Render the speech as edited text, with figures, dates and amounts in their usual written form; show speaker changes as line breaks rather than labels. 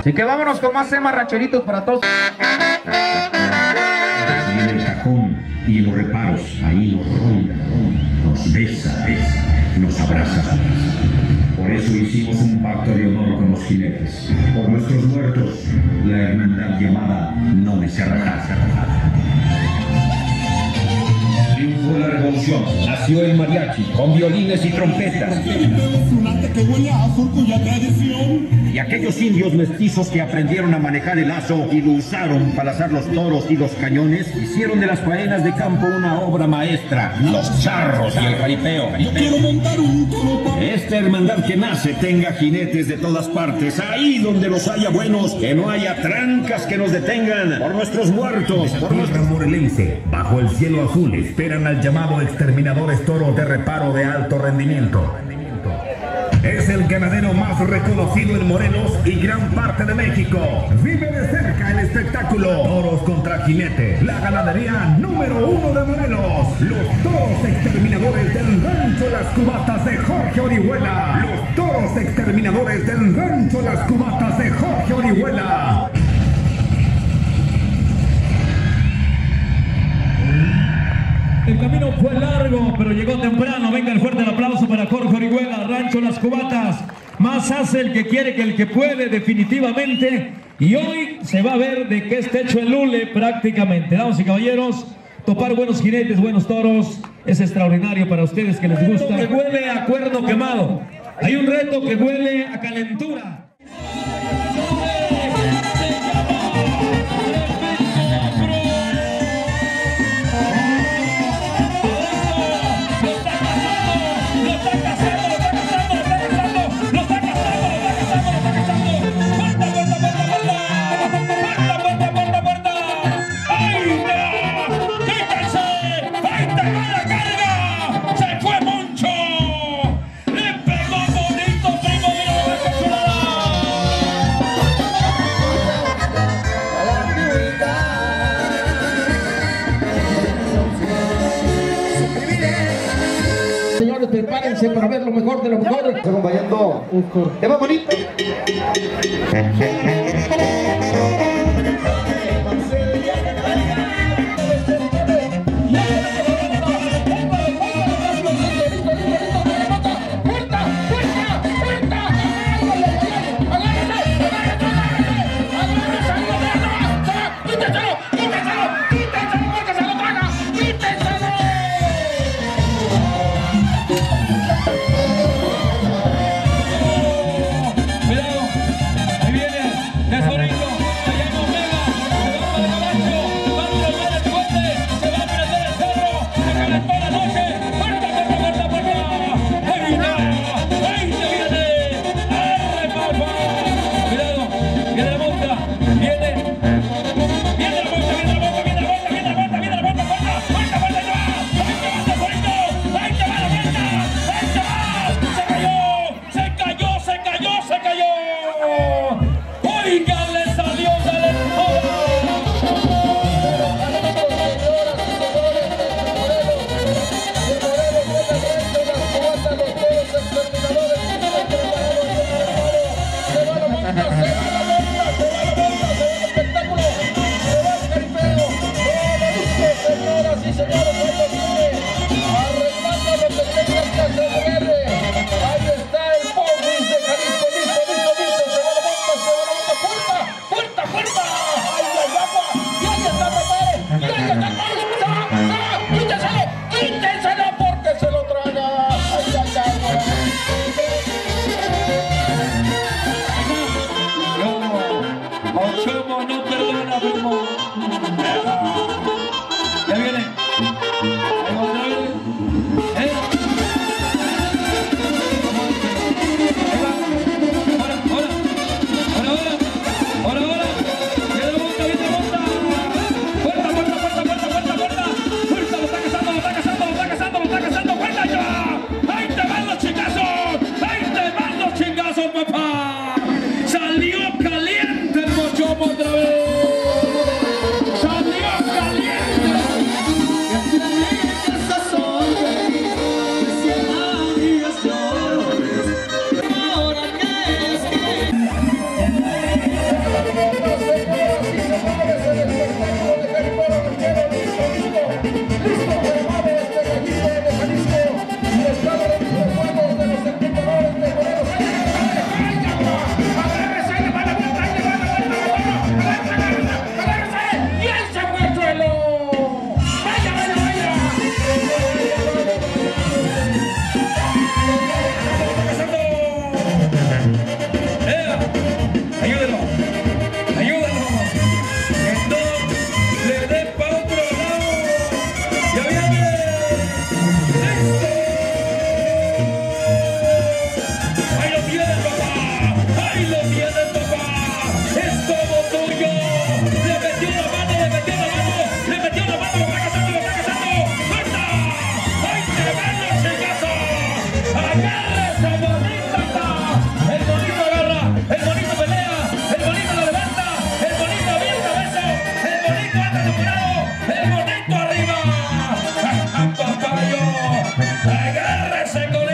Así que vámonos con más temas rancheritos para todos.
En el cajón y en los reparos, ahí nos ronda, nos besa, nos abraza. Por eso hicimos un pacto de honor con los jinetes. Por nuestros muertos, la hermandad llamada No Me Cerrará. Triunfó la revolución, nació el mariachi con violines y trompetas. Y aquellos indios mestizos que aprendieron a manejar el lazo y lo usaron para lazar los toros y los cañones, hicieron de las faenas de campo una obra maestra. Los charros y el jaripeo. Esta hermandad que nace tenga jinetes de todas partes, ahí donde los haya buenos, que no haya trancas que nos detengan. Por nuestros muertos, por nuestra morelense, bajo el cielo azul, esperan al llamado Exterminadores Toros de Reparo de alto rendimiento. Es el ganadero más reconocido en Morelos y gran parte de México. Vive de cerca el espectáculo. Toros contra jinete. La ganadería número 1 de Morelos. Los Toros Exterminadores del Rancho Las Cubatas de Jorge Orihuela. Los Toros Exterminadores del Rancho Las Cubatas de Jorge Orihuela.
El camino fue largo, pero llegó temprano. Venga el fuerte aplauso para Jorge Orihuela, Rancho Las Cubatas. Más hace el que quiere que el que puede, definitivamente. Y hoy se va a ver de qué está hecho el hule prácticamente. Damas y caballeros, topar buenos jinetes, buenos toros, es extraordinario para ustedes que les gusta. Que huele a cuerno quemado. Hay un reto que huele a calentura.
Señores, prepárense para ver lo mejor de lo mejor. Está acompañando un coro. ¡Tema bonito!
se corre.